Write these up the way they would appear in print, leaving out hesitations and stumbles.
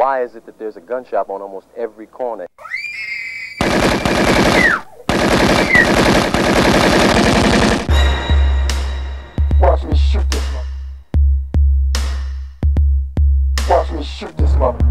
Why is it that there's a gun shop on almost every corner? Watch me shoot this mother. Watch me shoot this mother.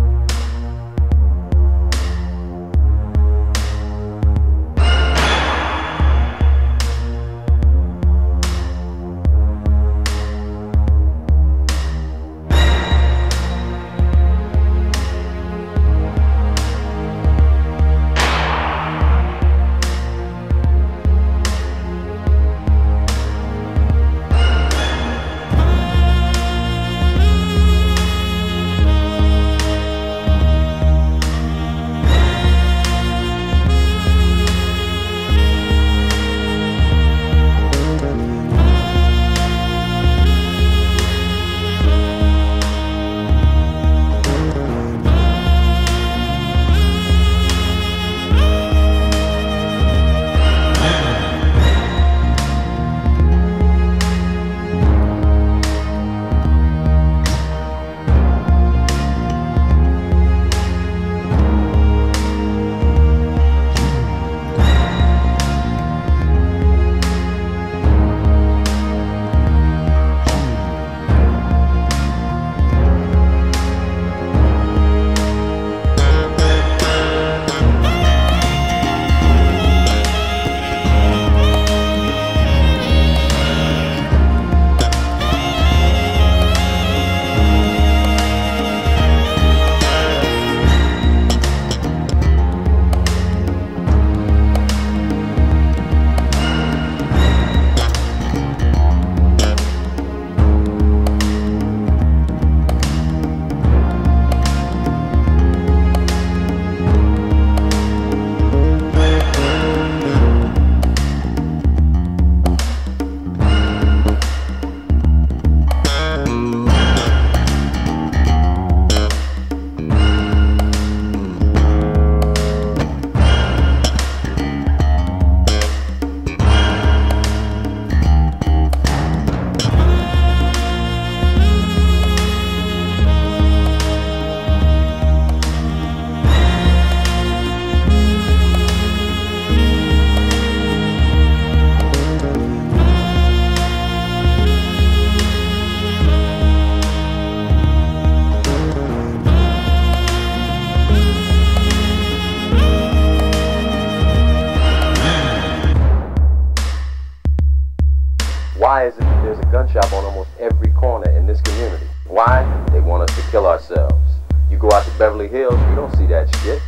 Why is it that there's a gun shop on almost every corner in this community? Why? They want us to kill ourselves. You go out to Beverly Hills, you don't see that shit.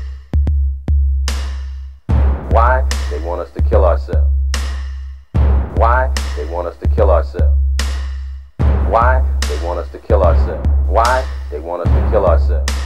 Why? They want us to kill ourselves. Why? They want us to kill ourselves. Why? They want us to kill ourselves. Why? They want us to kill ourselves.